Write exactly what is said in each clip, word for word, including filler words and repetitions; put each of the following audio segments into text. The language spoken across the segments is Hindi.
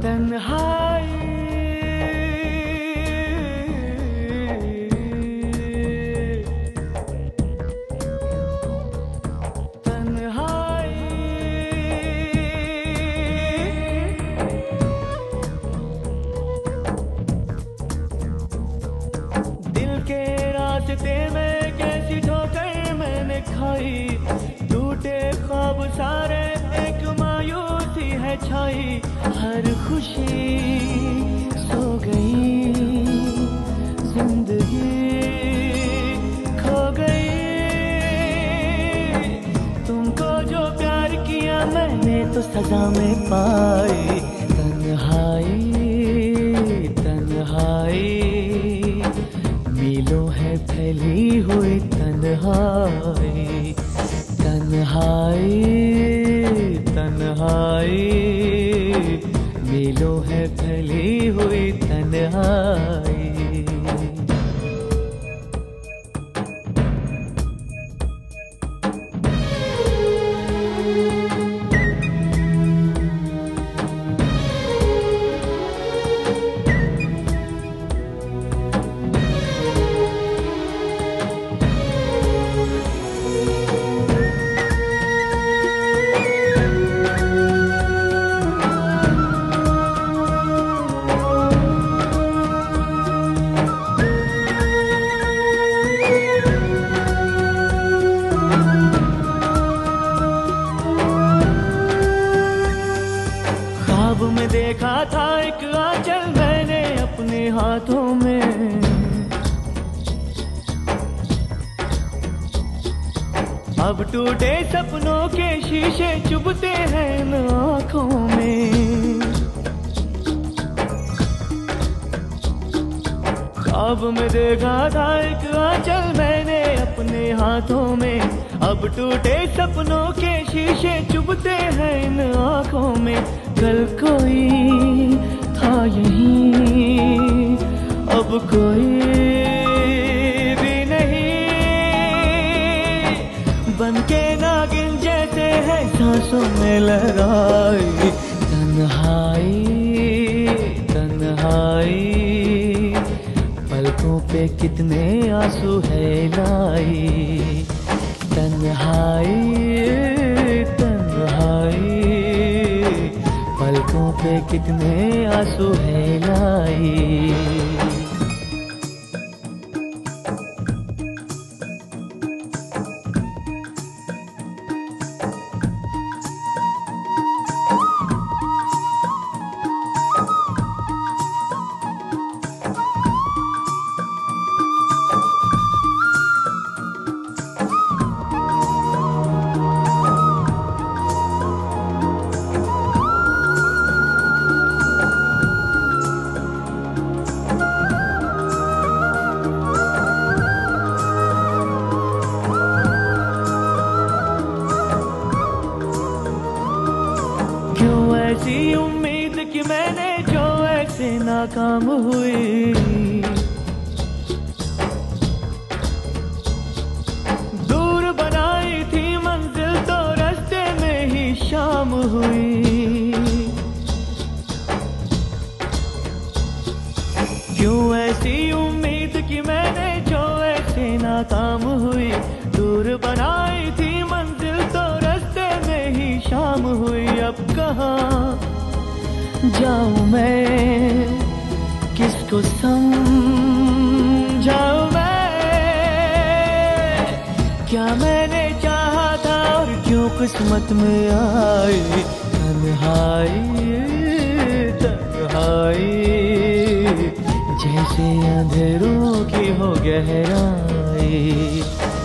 तन्हाई तन्हाई दिल के रास्ते में कैसी ठोकर मैंने खाई, टूटे ख्वाब सारे एक मायूसी है छाई, हर खुशी सो गई, जिंदगी खो गई। तुमको जो प्यार किया मैंने तो सजा में पाई, तन्हाई तन्हाई मीलों है फैली हुई तन्हाई, तन्हाई तन्हाई मीलों है फैली हुई तन्हाई। ख्वाब में देखा था एक आंचल मैंने अपने हाथों में, अब टूटे सपनों के शीशे चुभते हैं इन आँखों में। ख्वाब में देखा था एक आंचल मैंने अपने हाथों में, अब टूटे सपनों के शीशे चुभते हैं इन आँखों में। कल कोई था यहीं अब कोई भी नहीं, बनके नागिन जैसे है सांसों में लहराई, तन्हाई तन्हाई पलकों पे कितने आंसू है लाई, तन्हाई तन्हाई पलकों पे कितने आंसू है लाई। क्यों ऐसी उम्मीद कि मैंने जो ऐसे नाकाम हुई, दूर बनाई थी मंजिल तो रास्ते में ही शाम हुई। क्यों ऐसी उम्मीद कि मैंने जो ऐसे नाकाम हुई, दूर बनाई थी मंजिल तो रास्ते में ही शाम हुई। अब कहाँ जाऊं मैं, किसको समझाऊं मैं, क्या मैंने चाहा था और क्यों किस्मत में आई, तन्हाई तन्हाई जैसे अंधेरों की हो गहराई।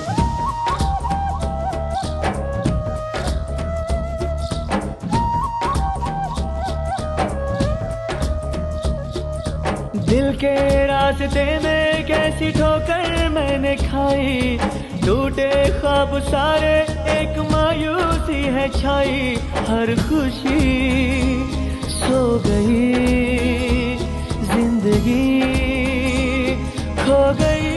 दिल के रास्ते में कैसी ठोकर मैंने खाई, टूटे ख्वाब सारे एक मायूसी है छाई, हर खुशी सो गई, जिंदगी खो गई।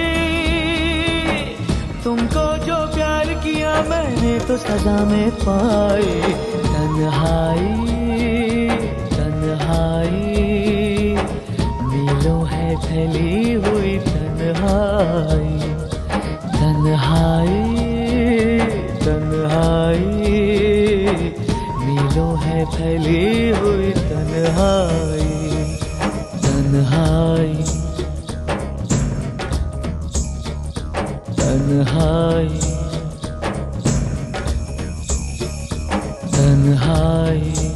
तुमको जो प्यार किया मैंने तो सजा में पाई, तन्हाई तन्हाई तन्हाई तन्हाई